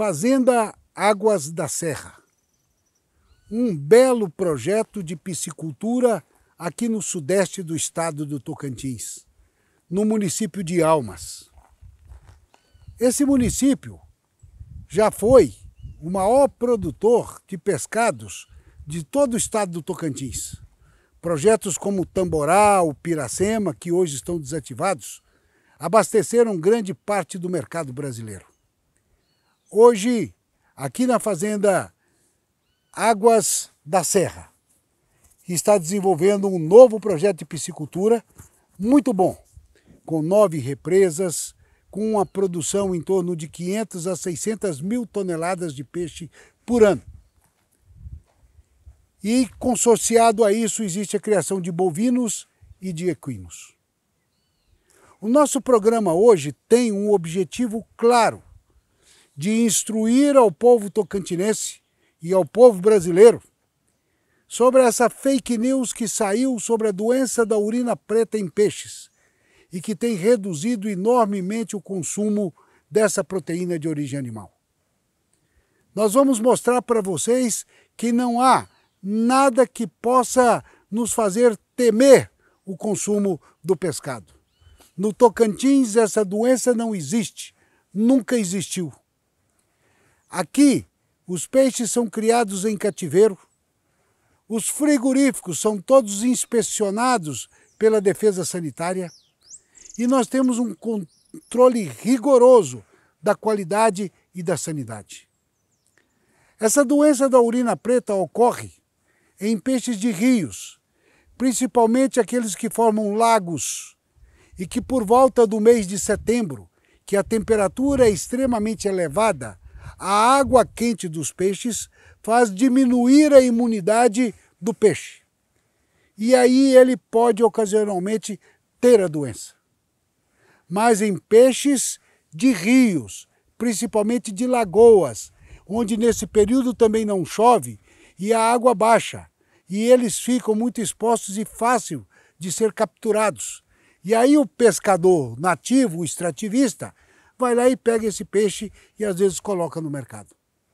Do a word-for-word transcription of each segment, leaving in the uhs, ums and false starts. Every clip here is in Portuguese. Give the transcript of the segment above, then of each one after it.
Fazenda Águas da Serra, um belo projeto de piscicultura aqui no sudeste do estado do Tocantins, no município de Almas. Esse município já foi o maior produtor de pescados de todo o estado do Tocantins. Projetos como o Tamborá, o Piracema, que hoje estão desativados, abasteceram grande parte do mercado brasileiro. Hoje, aqui na Fazenda Águas da Serra, está desenvolvendo um novo projeto de piscicultura muito bom, com nove represas, com uma produção em torno de quinhentas a seiscentas mil toneladas de peixe por ano. E consorciado a isso existe a criação de bovinos e de equinos. O nosso programa hoje tem um objetivo claro de instruir ao povo tocantinense e ao povo brasileiro sobre essa fake news que saiu sobre a doença da urina preta em peixes e que tem reduzido enormemente o consumo dessa proteína de origem animal. Nós vamos mostrar para vocês que não há nada que possa nos fazer temer o consumo do pescado. No Tocantins, essa doença não existe, nunca existiu. Aqui, os peixes são criados em cativeiro, os frigoríficos são todos inspecionados pela Defesa Sanitária e nós temos um controle rigoroso da qualidade e da sanidade. Essa doença da urina preta ocorre em peixes de rios, principalmente aqueles que formam lagos e que por volta do mês de setembro, que a temperatura é extremamente elevada, a água quente dos peixes faz diminuir a imunidade do peixe. E aí ele pode ocasionalmente ter a doença. Mas em peixes de rios, principalmente de lagoas, onde nesse período também não chove e a água baixa, e eles ficam muito expostos e fácil de ser capturados. E aí o pescador nativo, o extrativista, vai lá e pega esse peixe e às vezes coloca no mercado.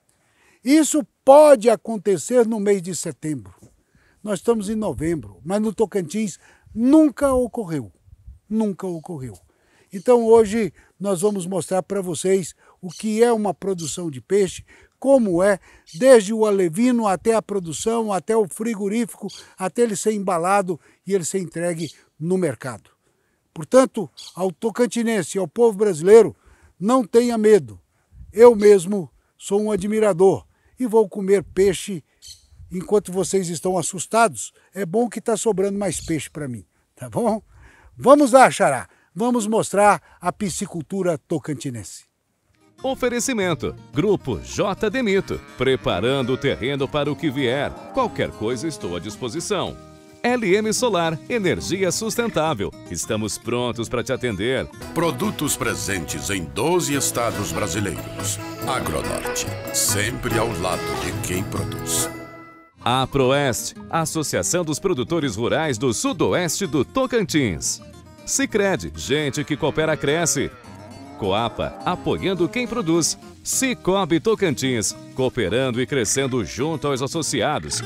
Isso pode acontecer no mês de setembro. Nós estamos em novembro, mas no Tocantins nunca ocorreu. Nunca ocorreu. Então hoje nós vamos mostrar para vocês o que é uma produção de peixe, como é, desde o alevino até a produção, até o frigorífico, até ele ser embalado e ele ser entregue no mercado. Portanto, ao tocantinense e ao povo brasileiro, não tenha medo. Eu mesmo sou um admirador e vou comer peixe enquanto vocês estão assustados. É bom que está sobrando mais peixe para mim, tá bom? Vamos lá, Xará. Vamos mostrar a piscicultura tocantinense. Oferecimento. Grupo J. Demito. Preparando o terreno para o que vier. Qualquer coisa estou à disposição. L M Solar, energia sustentável. Estamos prontos para te atender. Produtos presentes em doze estados brasileiros. Agronorte, sempre ao lado de quem produz. A Proeste, Associação dos Produtores Rurais do Sudoeste do Tocantins. Sicredi, gente que coopera cresce. Coapa, apoiando quem produz. Cicobi Tocantins, cooperando e crescendo junto aos associados.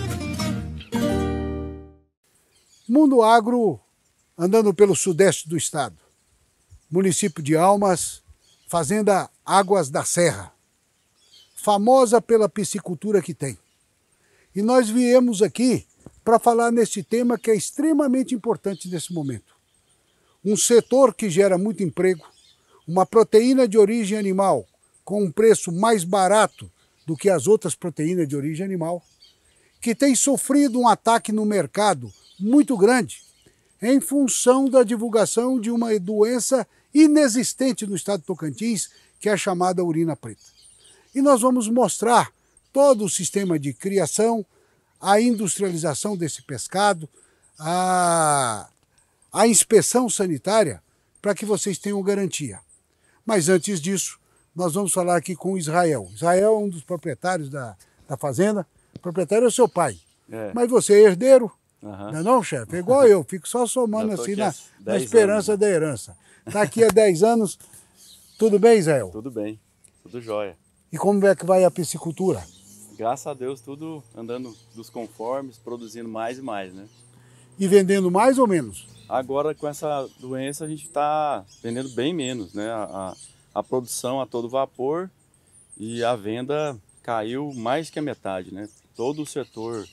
Mundo Agro, andando pelo sudeste do estado. Município de Almas, Fazenda Águas da Serra. Famosa pela piscicultura que tem. E nós viemos aqui para falar neste tema que é extremamente importante nesse momento. Um setor que gera muito emprego, uma proteína de origem animal com um preço mais barato do que as outras proteínas de origem animal, que tem sofrido um ataque no mercado muito grande em função da divulgação de uma doença inexistente no estado de Tocantins, que é a chamada urina preta. E nós vamos mostrar todo o sistema de criação, a industrialização desse pescado, a, a inspeção sanitária, para que vocês tenham garantia. Mas antes disso, nós vamos falar aqui com o Israel. Israel é um dos proprietários da, da fazenda. O proprietário é o seu pai. É. Mas você é herdeiro. Uhum. Não é não, chefe? É igual eu, fico só somando assim na, na esperança anos. da herança. Está aqui há dez anos. Tudo bem, Israel? Tudo bem, tudo jóia. E como é que vai a piscicultura? Graças a Deus, tudo andando dos conformes, produzindo mais e mais, né? E vendendo mais ou menos? Agora, com essa doença, a gente está vendendo bem menos, né? A, a, a produção a todo vapor e a venda caiu mais que a metade, né? Todo o setor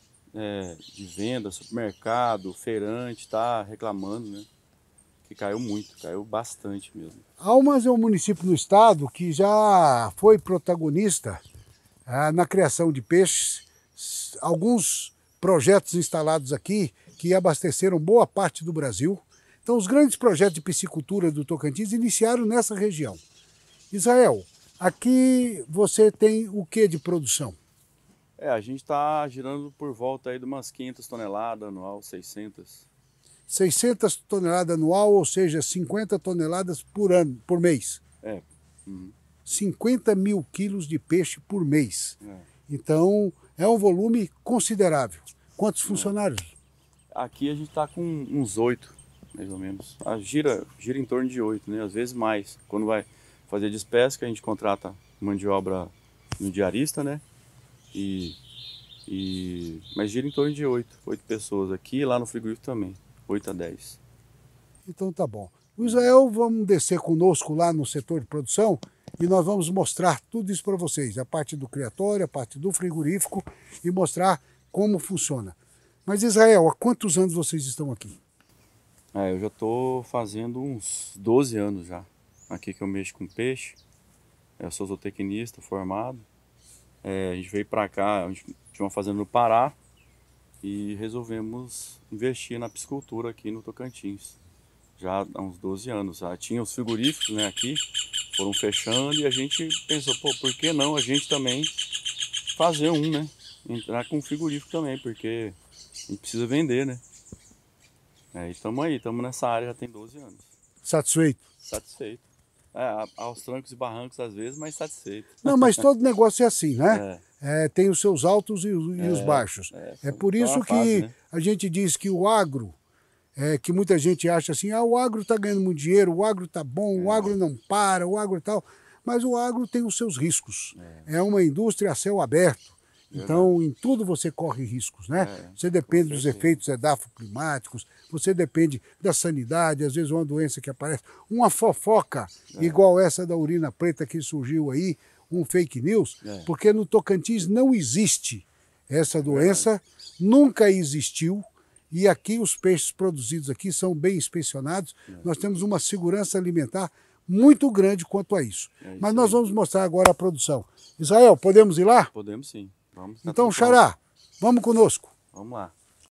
é, de venda, supermercado, feirante, está reclamando, né? Que caiu muito, caiu bastante mesmo. Almas é um município no estado que já foi protagonista ah, na criação de peixes. Alguns projetos instalados aqui que abasteceram boa parte do Brasil. Então, os grandes projetos de piscicultura do Tocantins iniciaram nessa região. Israel, aqui você tem o que de produção? É, a gente está girando por volta aí de umas quinhentas toneladas anual, seiscentas. seiscentas toneladas anual, ou seja, cinquenta toneladas por ano, por mês. É. Uhum. cinquenta mil quilos de peixe por mês. É. Então, é um volume considerável. Quantos funcionários? Aqui a gente está com uns oito, mais ou menos. A gira, gira em torno de oito, né? Às vezes mais. Quando vai fazer despesca, a gente contrata mão de obra no diarista, né? E, e... Mas gira em torno de oito, oito pessoas aqui e lá no frigorífico também, oito a dez. Então tá bom. O Israel, vamos descer conosco lá no setor de produção e nós vamos mostrar tudo isso para vocês. A parte do criatório, a parte do frigorífico e mostrar como funciona. Mas Israel, há quantos anos vocês estão aqui? É, eu já estou fazendo uns doze anos já. Aqui que eu mexo com peixe. Eu sou zootecnista formado. É, a gente veio para cá, a gente tinha uma fazenda no Pará e resolvemos investir na piscicultura aqui no Tocantins. Já há uns doze anos. Já tinha os frigoríficos, né, aqui, foram fechando e a gente pensou, pô, por que não a gente também fazer um, né? Entrar com frigorífico também, porque a gente precisa vender, né? É, e estamos aí, estamos nessa área já tem doze anos. Satisfeito? Satisfeito. É, aos trancos e barrancos às vezes, mas satisfeito. Não, mas todo negócio é assim, né? É. É, tem os seus altos e os, e os É, baixos. é, É por isso uma que fase, né? a gente diz que o agro, é, que muita gente acha assim, ah, o agro está ganhando muito dinheiro, o agro está bom, o agro não para, o agro tal. Mas o agro tem os seus riscos. É, é uma indústria a céu aberto. Então, em tudo você corre riscos, né? É, você depende dos certeza. efeitos edafoclimáticos, você depende da sanidade, às vezes uma doença que aparece, uma fofoca é. igual essa da urina preta que surgiu aí, um fake news, é. porque no Tocantins não existe essa doença, é nunca existiu, e aqui os peixes produzidos aqui são bem inspecionados, é. nós temos uma segurança alimentar muito grande quanto a isso. É isso Mas nós aí. vamos mostrar agora a produção. Israel, podemos ir lá? Podemos sim. Vamos, então, Xará, vamos conosco. Vamos lá.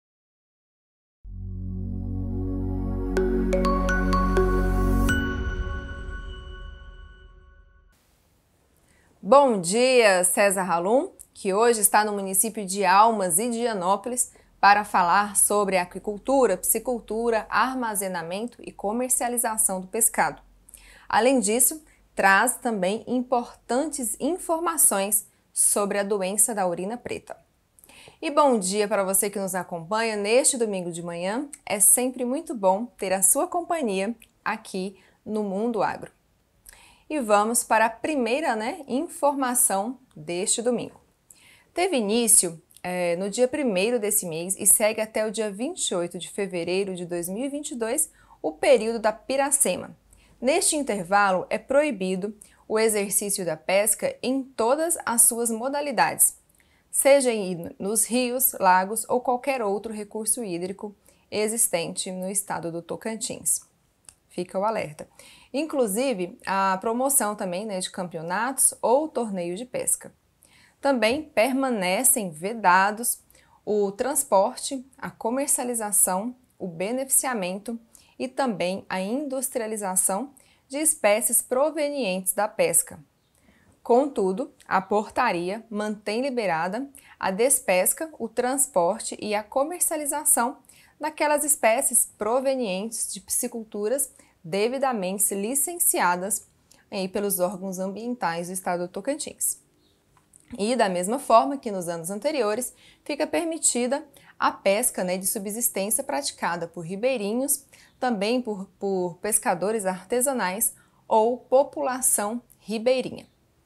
Bom dia, César Halum, que hoje está no município de Almas e Dianópolis para falar sobre aquicultura, piscicultura, armazenamento e comercialização do pescado. Além disso, traz também importantes informações sobre a doença da urina preta. E bom dia para você que nos acompanha neste domingo de manhã. É sempre muito bom ter a sua companhia aqui no Mundo Agro. E vamos para a primeira né, informação deste domingo. Teve início é, no dia primeiro desse mês e segue até o dia vinte e oito de fevereiro de dois mil e vinte e dois o período da piracema. Neste intervalo é proibido o exercício da pesca em todas as suas modalidades, seja nos rios, lagos ou qualquer outro recurso hídrico existente no estado do Tocantins. Fica o alerta. Inclusive, a promoção também né, de campeonatos ou torneios de pesca. Também permanecem vedados o transporte, a comercialização, o beneficiamento e também a industrialização de espécies provenientes da pesca. Contudo, a portaria mantém liberada a despesca, o transporte e a comercialização daquelas espécies provenientes de pisciculturas devidamente licenciadas aí, pelos órgãos ambientais do estado do Tocantins. E da mesma forma que nos anos anteriores, fica permitida a pesca né, de subsistência praticada por ribeirinhos, também por, por pescadores artesanais ou população ribeirinha.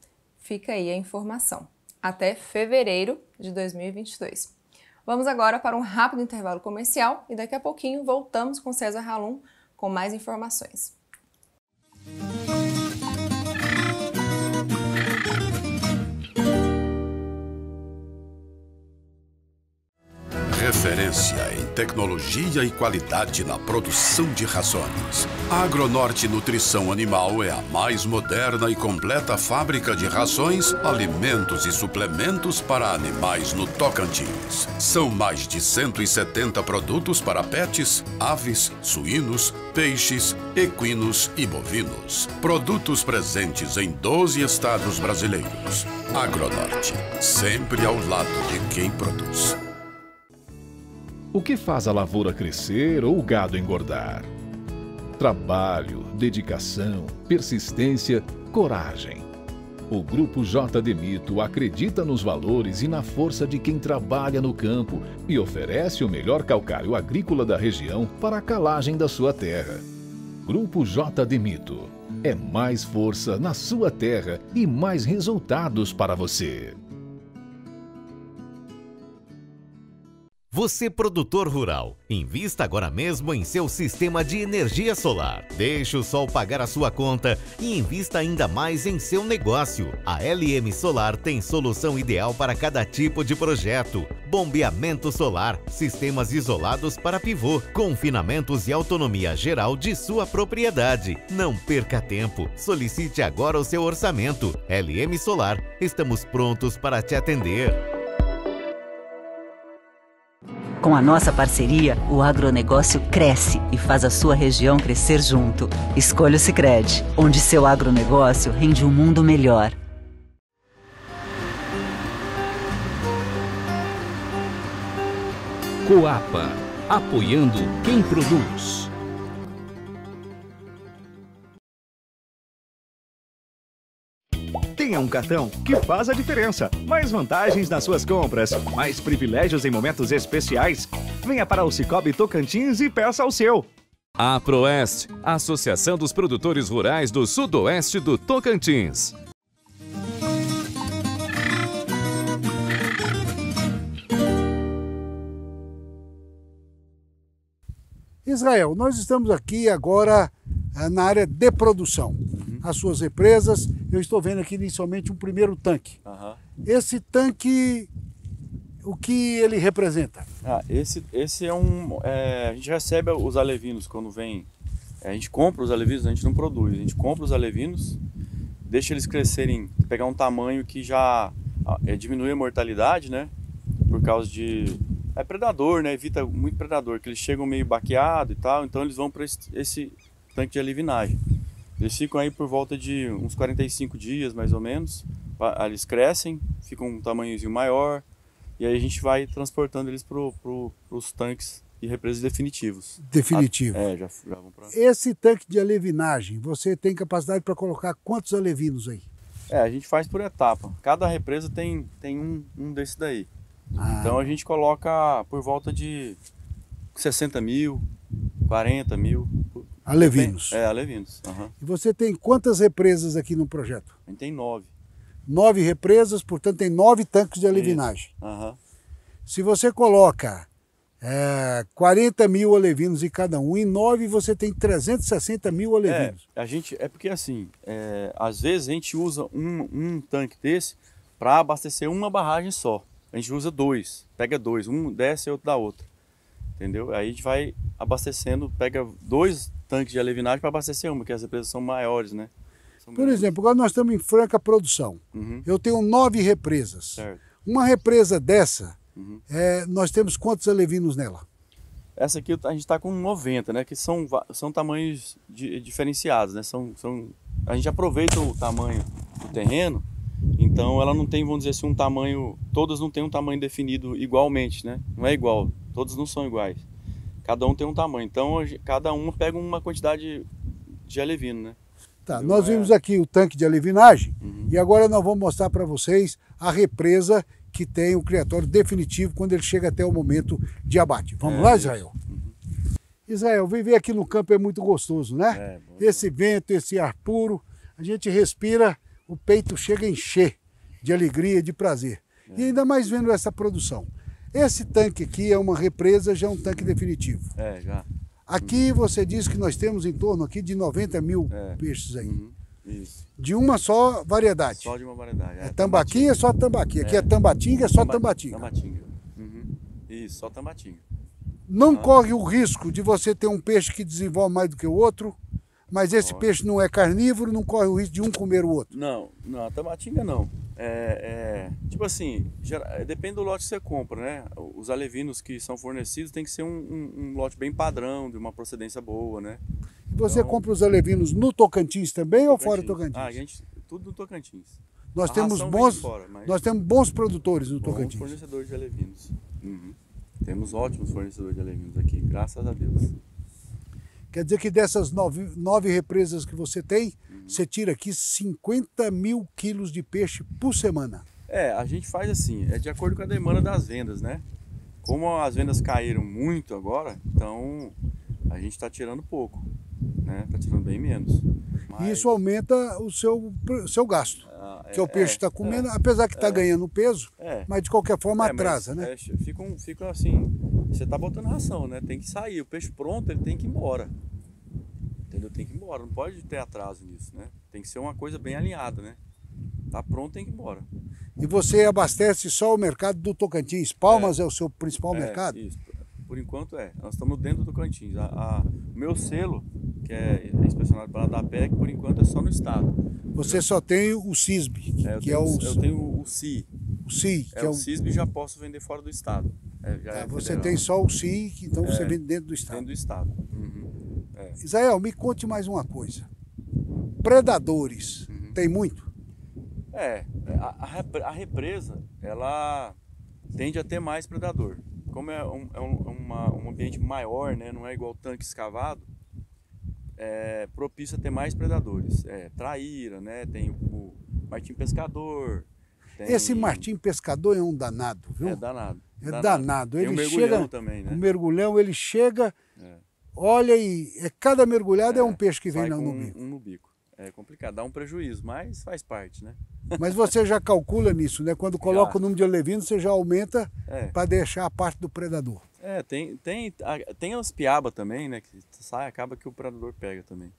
Fica aí a informação. Até fevereiro de dois mil e vinte e dois. Vamos agora para um rápido intervalo comercial e daqui a pouquinho voltamos com César Halum com mais informações. Referência em tecnologia e qualidade na produção de rações. A Agronorte Nutrição Animal é a mais moderna e completa fábrica de rações, alimentos e suplementos para animais no Tocantins. São mais de cento e setenta produtos para pets, aves, suínos, peixes, equinos e bovinos. Produtos presentes em doze estados brasileiros. Agronorte, sempre ao lado de quem produz. O que faz a lavoura crescer ou o gado engordar? Trabalho, dedicação, persistência, coragem. O Grupo J. Demito acredita nos valores e na força de quem trabalha no campo e oferece o melhor calcário agrícola da região para a calagem da sua terra. Grupo J. Demito. É mais força na sua terra e mais resultados para você. Você, produtor rural, invista agora mesmo em seu sistema de energia solar. Deixe o sol pagar a sua conta e invista ainda mais em seu negócio. A L M Solar tem solução ideal para cada tipo de projeto. Bombeamento solar, sistemas isolados para pivô, confinamentos e autonomia geral de sua propriedade. Não perca tempo, solicite agora o seu orçamento. L M Solar, estamos prontos para te atender. Com a nossa parceria, o agronegócio cresce e faz a sua região crescer junto. Escolha o Sicredi, onde seu agronegócio rende um mundo melhor. Coapa, apoiando quem produz. Tenha um cartão que faz a diferença. Mais vantagens nas suas compras, mais privilégios em momentos especiais. Venha para o Cicobi Tocantins e peça o seu. A Proeste, Associação dos Produtores Rurais do Sudoeste do Tocantins. Israel, nós estamos aqui agora na área de produção. Uhum. As suas represas, eu estou vendo aqui inicialmente um primeiro tanque. Uhum. Esse tanque, o que ele representa? Ah, esse, esse é um... É, a gente recebe os alevinos quando vem... É, a gente compra os alevinos, a gente não produz. A gente compra os alevinos, deixa eles crescerem, pegar um tamanho que já é, diminui a mortalidade, né? Por causa de... É predador, né? Evita muito predador, que eles chegam meio baqueado e tal, então eles vão para esse, esse tanque de alevinagem. Eles ficam aí por volta de uns quarenta e cinco dias, mais ou menos. Eles crescem, ficam um tamanhozinho maior, e aí a gente vai transportando eles para pro, os tanques e represas definitivos. Definitivo. Ah, é, já, já vão pra... Esse tanque de alevinagem, você tem capacidade para colocar quantos alevinos aí? É, a gente faz por etapa. Cada represa tem, tem um, um desse daí. Ah. Então a gente coloca por volta de sessenta mil, quarenta mil. Alevinos. É, alevinos. Uhum. E você tem quantas represas aqui no projeto? A gente tem nove. Nove represas, portanto tem nove tanques de alevinagem. Uhum. Se você coloca é, quarenta mil alevinos em cada um, em nove você tem trezentos e sessenta mil alevinos. É, a gente, é porque assim, é, às vezes a gente usa um, um tanque desse para abastecer uma barragem só. A gente usa dois, pega dois, um desce e outro da outra, entendeu? Aí a gente vai abastecendo, pega dois tanques de alevinagem para abastecer uma, porque as represas são maiores, né? São Por grandes. exemplo, agora nós estamos em franca produção. Uhum. Eu tenho nove represas. Certo. Uma represa dessa, uhum. é, nós temos quantos alevinos nela? Essa aqui a gente está com noventa, né? Que são, são tamanhos de, diferenciados, né? São, são, a gente aproveita o tamanho do terreno. Então ela não tem, vamos dizer assim, um tamanho... Todas não têm um tamanho definido igualmente, né? Não é igual, todas não são iguais. Cada um tem um tamanho. Então cada uma pega uma quantidade de alevino, né? Tá, Entendeu? nós É... vimos aqui o tanque de alevinagem. Uhum. E agora nós vamos mostrar para vocês a represa que tem o criatório definitivo quando ele chega até o momento de abate. Vamos é, lá, Israel? Uhum. Israel, viver aqui no campo é muito gostoso, né? É, bom, esse bom. vento, esse ar puro, a gente respira o peito chega a encher de alegria, de prazer. É. E ainda mais vendo essa produção. Esse tanque aqui é uma represa, já é um tanque definitivo. É, já. Aqui você diz que nós temos em torno aqui de noventa mil é. peixes aí. Uhum. Isso. De uma só variedade. Só de uma variedade. É, é tambaquinha, é só tambaqui. Aqui é, é tambatinga, é só Tamba, tambatinga. Tambatinga. Uhum. Isso, só tambatinga. Não ah. corre o risco de você ter um peixe que desenvolve mais do que o outro, mas esse corre. peixe não é carnívoro, não corre o risco de um comer o outro. Não, não, a tambatinga não. É, é, tipo assim, já, depende do lote que você compra, né? Os alevinos que são fornecidos tem que ser um, um, um lote bem padrão, de uma procedência boa, né? Você então, compra os alevinos no Tocantins também Tocantins. ou fora do Tocantins? Ah, a gente, tudo no Tocantins. Nós temos bons, fora, nós temos bons produtores no bons Tocantins. Bons fornecedores de alevinos. Uhum. Temos ótimos fornecedores de alevinos aqui, graças a Deus. Quer dizer que dessas nove, nove represas que você tem, uhum. você tira aqui cinquenta mil quilos de peixe por semana. É, a gente faz assim, é de acordo com a demanda das vendas, né? Como as vendas caíram muito agora, então a gente está tirando pouco, né? Está tirando bem menos. Mas... Isso aumenta o seu, seu gasto, ah, é, que o peixe está é, comendo, é, apesar que está é, ganhando peso, é, mas de qualquer forma é, atrasa, né? É, fica, um, fica assim, você está botando ração, né? Tem que sair, o peixe pronto ele tem que ir embora. Entendeu? Tem que ir embora, não pode ter atraso nisso, né? Tem que ser uma coisa bem alinhada, né? Tá pronto, tem que ir embora. E você abastece só o mercado do Tocantins? Palmas é, é o seu principal é, mercado? Isso, por enquanto é. Nós estamos dentro do Tocantins. A, a, o meu selo, que é inspecionado pela ADAPEC, por enquanto é só no estado. Você só tem o CISB, que, é, que é o... Eu tenho o C I. O C I, é, que é o o CISB já posso vender fora do estado. É, já ah, é você federal. tem só o C I, então é, você vende dentro do estado. Dentro do estado. Uhum. É. Israel, me conte mais uma coisa. Predadores, uhum. tem muito? É, a, a represa, ela tende a ter mais predador. Como é um, é um, uma, um ambiente maior, né, não é igual tanque escavado, é propício a ter mais predadores. É, traíra, né, tem o, o martim pescador. Tem... Esse martim pescador é um danado, viu? É danado. É danado. danado. Ele tem um mergulhão chega, também, né? O mergulhão, ele chega, é. olha e é, cada mergulhada é, é um peixe que vem no, um, no bico. Um no bico. É complicado, dá um prejuízo, mas faz parte, né? Mas você já calcula nisso, né? Quando coloca já. o número de alevinos, você já aumenta é. para deixar a parte do predador. É, tem, tem, tem as piaba também, né? Que sai, acaba que o predador pega também.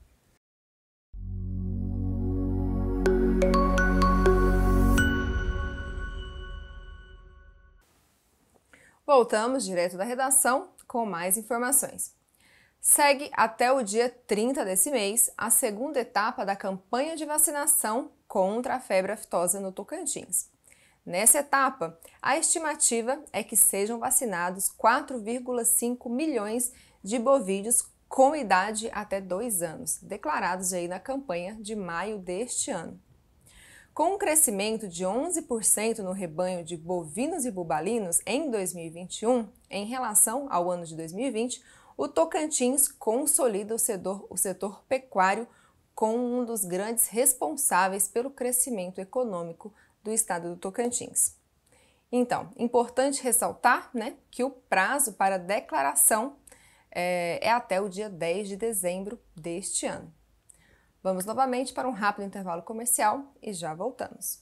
Voltamos direto da redação com mais informações. Segue até o dia trinta desse mês a segunda etapa da campanha de vacinação contra a febre aftosa no Tocantins. Nessa etapa, a estimativa é que sejam vacinados quatro vírgula cinco milhões de bovídeos com idade até dois anos, declarados aí na campanha de maio deste ano. Com um crescimento de onze por cento no rebanho de bovinos e bubalinos em dois mil e vinte e um, em relação ao ano de dois mil e vinte, o Tocantins consolida o setor, o setor pecuário como um dos grandes responsáveis pelo crescimento econômico do estado do Tocantins. Então, importante ressaltar, né, que o prazo para declaração é, é até o dia dez de dezembro deste ano. Vamos novamente para um rápido intervalo comercial e já voltamos.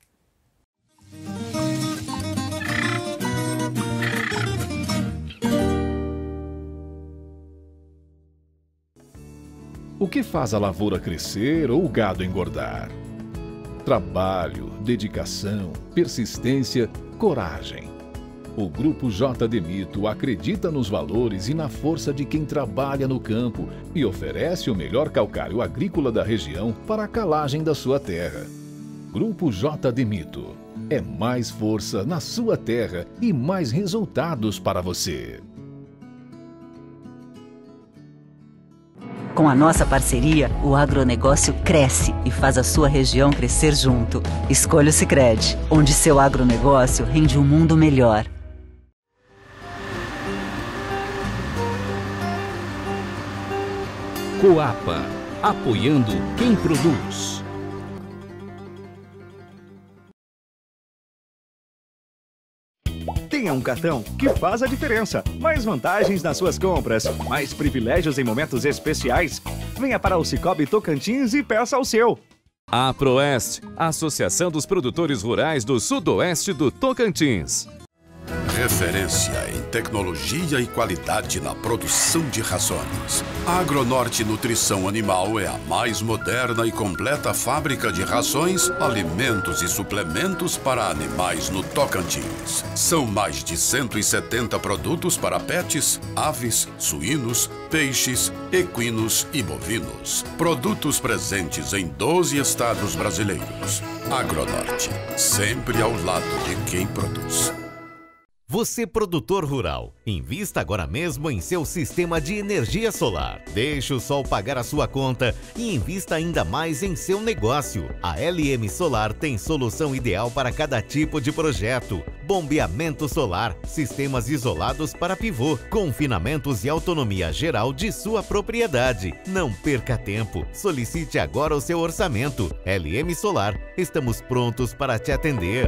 O que faz a lavoura crescer ou o gado engordar? Trabalho, dedicação, persistência, coragem. O Grupo J D Mito acredita nos valores e na força de quem trabalha no campo e oferece o melhor calcário agrícola da região para a calagem da sua terra. Grupo J D Mito. É mais força na sua terra e mais resultados para você. Com a nossa parceria, o agronegócio cresce e faz a sua região crescer junto. Escolha o Sicredi, onde seu agronegócio rende um mundo melhor. Coapa, apoiando quem produz. Tenha um cartão que faz a diferença. Mais vantagens nas suas compras, mais privilégios em momentos especiais. Venha para o Cicobi Tocantins e peça o seu. A Proeste, Associação dos Produtores Rurais do Sudoeste do Tocantins. Referência em tecnologia e qualidade na produção de rações. A Agronorte Nutrição Animal é a mais moderna e completa fábrica de rações, alimentos e suplementos para animais no Tocantins. São mais de cento e setenta produtos para pets, aves, suínos, peixes, equinos e bovinos. Produtos presentes em doze estados brasileiros. Agronorte, sempre ao lado de quem produz. Você, produtor rural, invista agora mesmo em seu sistema de energia solar. Deixe o sol pagar a sua conta e invista ainda mais em seu negócio. A L M Solar tem solução ideal para cada tipo de projeto. Bombeamento solar, sistemas isolados para pivô, confinamentos e autonomia geral de sua propriedade. Não perca tempo, solicite agora o seu orçamento. L M Solar, estamos prontos para te atender.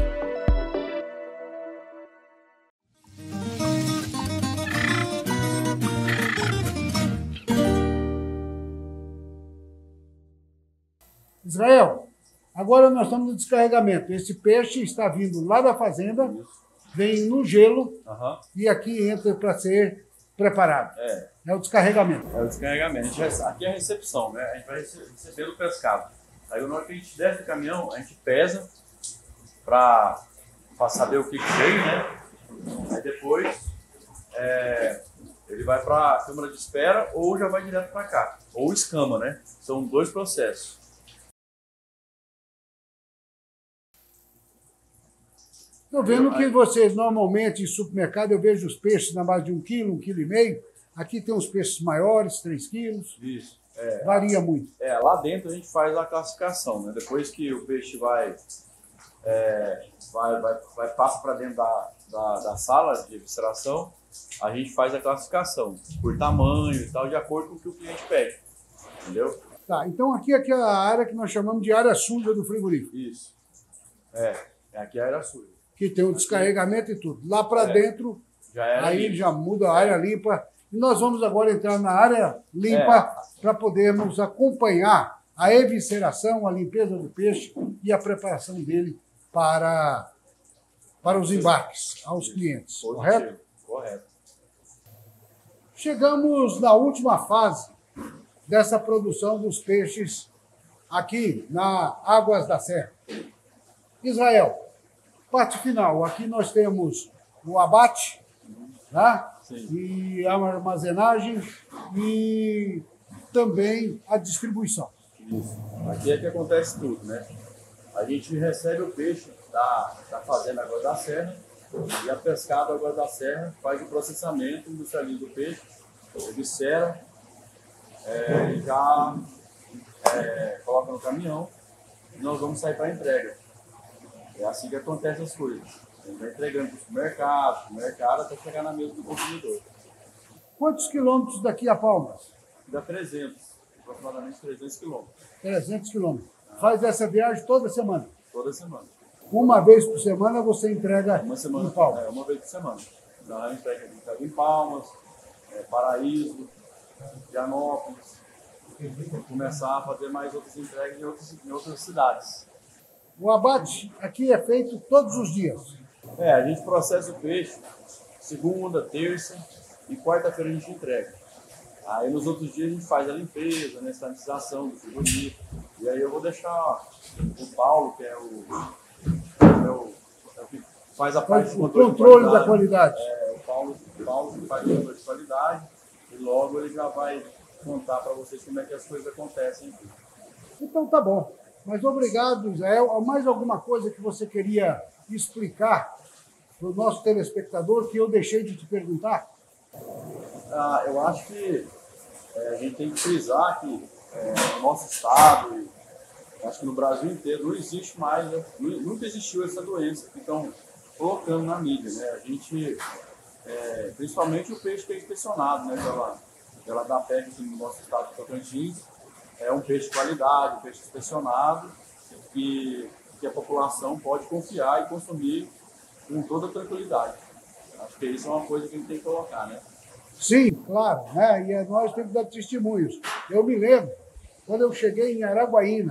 Israel, agora nós estamos no descarregamento. Esse peixe está vindo lá da fazenda, vem no gelo Uhum. e aqui entra para ser preparado. É. É o descarregamento. É o descarregamento. A gente rece- Aqui é a recepção, né? A gente vai rece- receber o pescado. Aí na hora que a gente desce do caminhão, a gente pesa para saber o que que veio, né? Aí depois é, ele vai para a câmara de espera ou já vai direto para cá. Ou escama, né? São dois processos. Estou vendo que vocês, normalmente, em supermercado, eu vejo os peixes na base de um quilo, um quilo e meio. Aqui tem uns peixes maiores, três quilos. Isso. É, Varia muito. É, lá dentro a gente faz a classificação, né? Depois que o peixe vai, é, vai, vai, vai passa para dentro da, da, da sala de evisceração, a gente faz a classificação por tamanho e tal, de acordo com o que o cliente pede. Entendeu? Tá, então aqui é aquela área que nós chamamos de área suja do frigorífico. Isso. É, aqui é a área suja. Que tem o descarregamento e tudo. Lá para É. dentro, Já era aí limpo. já muda a área limpa. E nós vamos agora entrar na área limpa para podermos acompanhar a evisceração, a limpeza do peixe e a preparação dele para, para os embarques aos clientes. Positivo. Correto? Correto. Chegamos na última fase dessa produção dos peixes aqui na Águas da Serra. Israel, parte final. Aqui nós temos o abate, né? Sim. E a armazenagem e também a distribuição. Isso. Aqui é que acontece tudo, né? A gente recebe o peixe da, da fazenda Água da Serra e a pescada Água da Serra faz o processamento, industrializa o peixe, eviscera, é, e já é, coloca no caminhão e nós vamos sair para a entrega. É assim que acontecem as coisas. A gente vai entregando para o supermercado, mercado até chegar na mesa do consumidor. Quantos quilômetros daqui a Palmas? Dá trezentos, aproximadamente trezentos quilômetros, trezentos quilômetros. Faz essa viagem toda semana. toda semana. Uma vez por semana você entrega Uma semana, em Palmas. é, uma vez por semana. Então, a gente pega, a gente pega em Palmas, é, Paraíso, Dianópolis, vou começar a fazer mais outras entregas em outras, em outras cidades. O abate aqui é feito todos os dias. É, a gente processa o peixe segunda, terça e quarta-feira a gente entrega. Aí nos outros dias a gente faz a limpeza, né, sanitização do frigorífico. E aí eu vou deixar o Paulo, que é o, é o, é o que faz a parte de O controle, controle de da qualidade. É, o Paulo, o Paulo que faz o controle de qualidade e logo ele já vai contar para vocês como é que as coisas acontecem aqui. Então tá bom. Mas obrigado, Israel. Mais alguma coisa que você queria explicar para o nosso telespectador que eu deixei de te perguntar? Ah, eu acho que é, a gente tem que frisar que é, no nosso estado, e acho que no Brasil inteiro, não existe mais, né? Nunca existiu essa doença que estão colocando na mídia, né? A gente, é, principalmente o peixe que é inspecionado, né, pela, pela DAPEC aqui no nosso estado de Tocantins, é um peixe de qualidade, um peixe inspecionado, que, que a população pode confiar e consumir com toda tranquilidade. Acho que isso é uma coisa que a gente tem que colocar, né? Sim, claro, né? E nós temos que dar testemunhos. Eu me lembro, quando eu cheguei em Araguaína,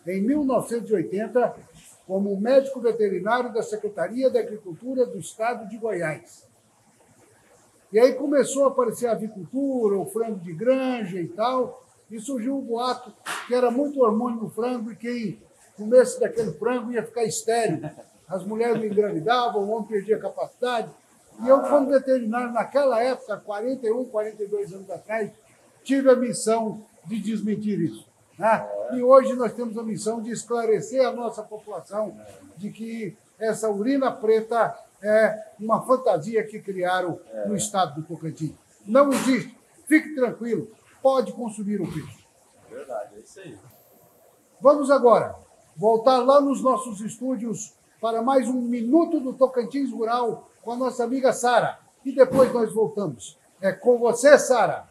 em mil novecentos e oitenta, como médico veterinário da Secretaria da Agricultura do Estado de Goiás. E aí começou a aparecer a avicultura, o frango de granja e tal, e surgiu um boato que era muito hormônio no frango e quem comesse daquele frango ia ficar estéril. As mulheres não engravidavam, o homem perdia capacidade. E eu, como veterinário, naquela época, quarenta e um, quarenta e dois anos atrás, tive a missão de desmentir isso. Né? E hoje nós temos a missão de esclarecer a nossa população de que essa urina preta é uma fantasia que criaram no estado do Tocantins. Não existe. Fique tranquilo, pode consumir o peixe. Verdade, é isso aí. Vamos agora voltar lá nos nossos estúdios para mais um Minuto do Tocantins Rural com a nossa amiga Sara. E depois nós voltamos. É com você, Sara.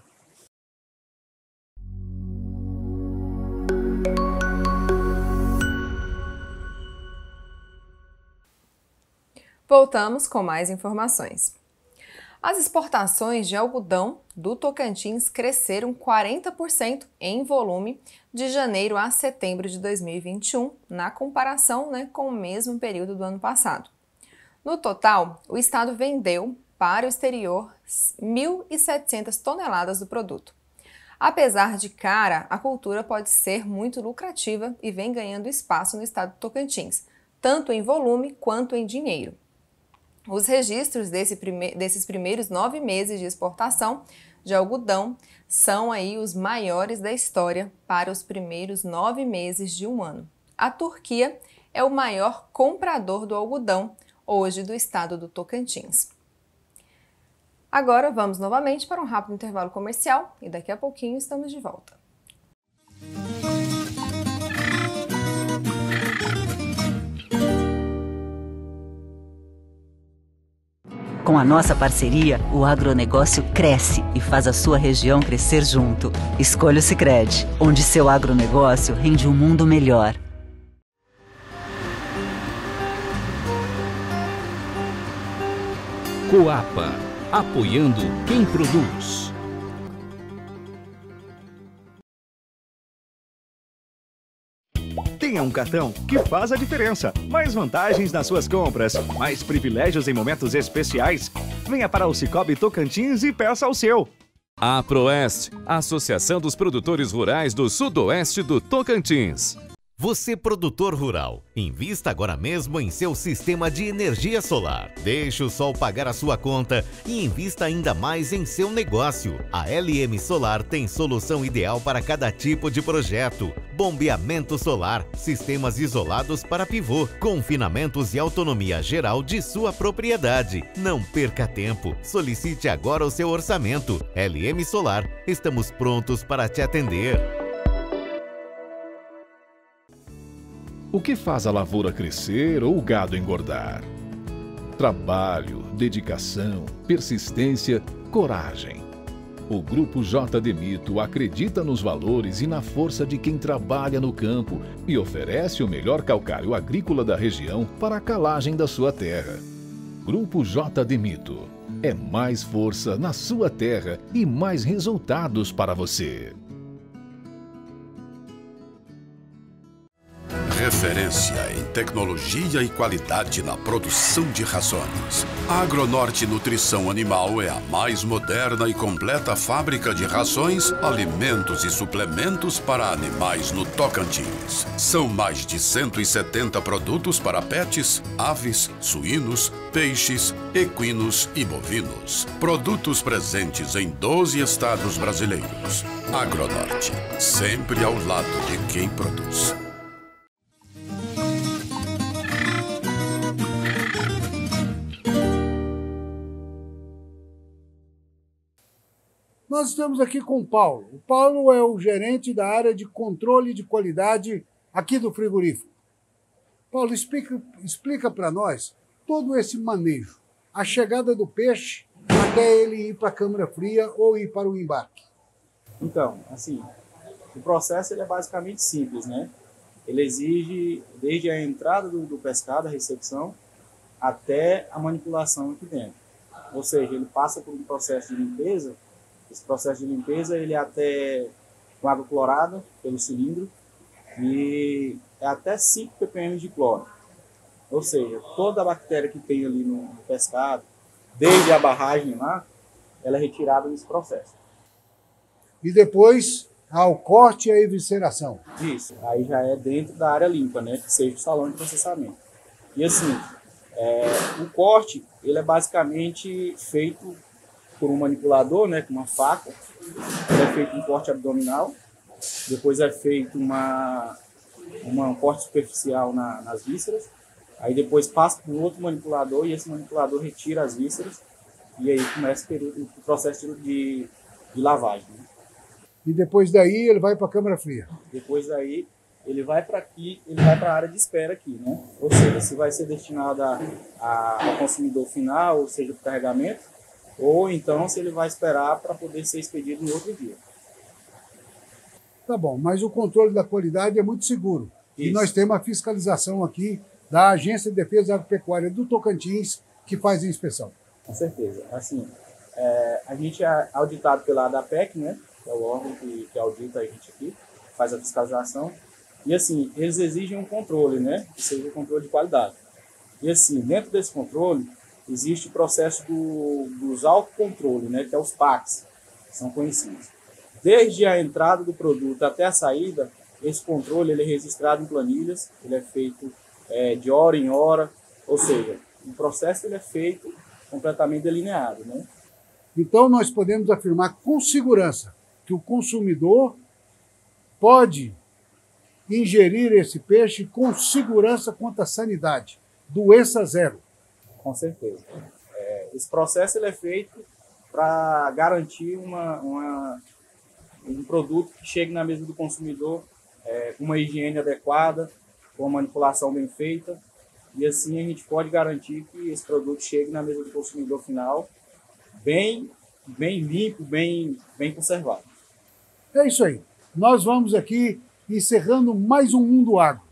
Voltamos com mais informações. As exportações de algodão do Tocantins cresceram quarenta por cento em volume de janeiro a setembro de dois mil e vinte e um, na comparação, né, com o mesmo período do ano passado. No total, o estado vendeu para o exterior mil e setecentas toneladas do produto. Apesar de cara, a cultura pode ser muito lucrativa e vem ganhando espaço no estado do Tocantins, tanto em volume quanto em dinheiro. Os registros desse prime- desses primeiros nove meses de exportação de algodão são aí os maiores da história para os primeiros nove meses de um ano. A Turquia é o maior comprador do algodão hoje do estado do Tocantins. Agora vamos novamente para um rápido intervalo comercial e daqui a pouquinho estamos de volta. Com a nossa parceria, o agronegócio cresce e faz a sua região crescer junto. Escolha o Sicredi, onde seu agronegócio rende um mundo melhor. Coapa, apoiando quem produz. Tenha um cartão que faz a diferença. Mais vantagens nas suas compras, mais privilégios em momentos especiais. Venha para o Cicobi Tocantins e peça o seu. A Proeste, Associação dos Produtores Rurais do Sudoeste do Tocantins. Você, produtor rural, invista agora mesmo em seu sistema de energia solar. Deixe o sol pagar a sua conta e invista ainda mais em seu negócio. A L M Solar tem solução ideal para cada tipo de projeto. Bombeamento solar, sistemas isolados para pivô, confinamentos e autonomia geral de sua propriedade. Não perca tempo, solicite agora o seu orçamento. L M Solar, estamos prontos para te atender. O que faz a lavoura crescer ou o gado engordar? Trabalho, dedicação, persistência, coragem. O Grupo J D Mito acredita nos valores e na força de quem trabalha no campo e oferece o melhor calcário agrícola da região para a calagem da sua terra. Grupo J D Mito. É mais força na sua terra e mais resultados para você. Referência em tecnologia e qualidade na produção de rações. A Agronorte Nutrição Animal é a mais moderna e completa fábrica de rações, alimentos e suplementos para animais no Tocantins. São mais de cento e setenta produtos para pets, aves, suínos, peixes, equinos e bovinos. Produtos presentes em doze estados brasileiros. Agronorte, sempre ao lado de quem produz. Nós estamos aqui com o Paulo. O Paulo é o gerente da área de controle de qualidade aqui do frigorífico. Paulo, explica, explica para nós todo esse manejo, a chegada do peixe até ele ir para a câmara fria ou ir para o embarque. Então, assim, o processo ele é basicamente simples, né? Ele exige desde a entrada do, do pescado, a recepção, até a manipulação aqui dentro. Ou seja, ele passa por um processo de limpeza. Esse processo de limpeza ele é até com água clorada pelo cilindro, e é até cinco ppm de cloro. Ou seja, toda a bactéria que tem ali no pescado, desde a barragem lá, ela é retirada nesse processo. E depois ao corte e a evisceração. Isso, aí já é dentro da área limpa, né, que seja o salão de processamento. E assim, é, o corte, ele é basicamente feito por um manipulador, né, com uma faca. Ele é feito um corte abdominal, depois é feito uma, uma, um corte superficial na, nas vísceras, aí depois passa para um outro manipulador e esse manipulador retira as vísceras e aí começa o, período, o processo de, de lavagem. Né? E depois daí ele vai para a câmara fria. Depois daí ele vai para aqui, ele vai para a área de espera aqui, né? Ou seja, se vai ser destinado a, a, ao consumidor final, ou seja, para o carregamento, ou então se ele vai esperar para poder ser expedido no outro dia. Tá bom, mas o controle da qualidade é muito seguro. Isso. E nós temos a fiscalização aqui da Agência de Defesa Agropecuária do Tocantins, que faz a inspeção. Com certeza. Assim, é, a gente é auditado pela ADAPEC, né? Que é o órgão que, que audita a gente aqui, faz a fiscalização. E assim, eles exigem um controle, né? Que seja o controle de qualidade. E assim, dentro desse controle, existe o processo do, dos autocontrole, né? Que é os P A Cs, que são conhecidos. Desde a entrada do produto até a saída, esse controle ele é registrado em planilhas, ele é feito é, de hora em hora, ou seja, o processo ele é feito completamente delineado, né? Então nós podemos afirmar com segurança que o consumidor pode ingerir esse peixe com segurança quanto à sanidade, doença zero. Com certeza. É, esse processo ele é feito para garantir uma, uma, um produto que chegue na mesa do consumidor é, com uma higiene adequada, com uma manipulação bem feita, e assim a gente pode garantir que esse produto chegue na mesa do consumidor final bem, bem limpo, bem, bem conservado. É isso aí. Nós vamos aqui encerrando mais um Mundo Agro.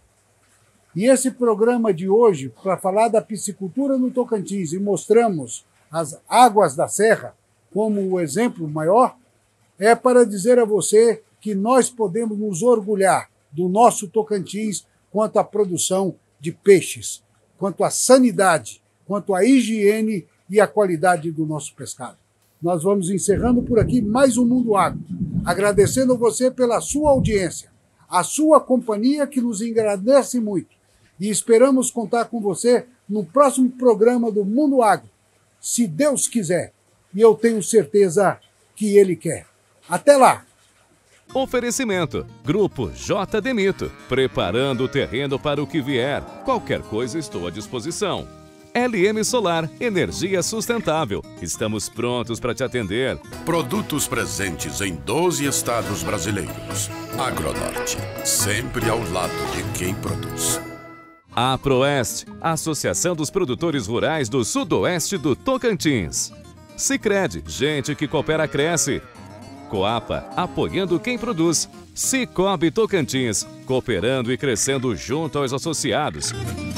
E esse programa de hoje, para falar da piscicultura no Tocantins, e mostramos as águas da serra como o exemplo maior, é para dizer a você que nós podemos nos orgulhar do nosso Tocantins quanto à produção de peixes, quanto à sanidade, quanto à higiene e à qualidade do nosso pescado. Nós vamos encerrando por aqui mais um Mundo Agro, agradecendo a você pela sua audiência, a sua companhia que nos engrandece muito. E esperamos contar com você no próximo programa do Mundo Agro, se Deus quiser. E eu tenho certeza que Ele quer. Até lá! Oferecimento: Grupo J. Demito, preparando o terreno para o que vier. Qualquer coisa estou à disposição. L M Solar, energia sustentável. Estamos prontos para te atender. Produtos presentes em doze estados brasileiros. Agronorte, sempre ao lado de quem produz. A Proeste, Associação dos Produtores Rurais do Sudoeste do Tocantins. Sicredi, gente que coopera cresce. Coapa, apoiando quem produz. Cicobi Tocantins, cooperando e crescendo junto aos associados.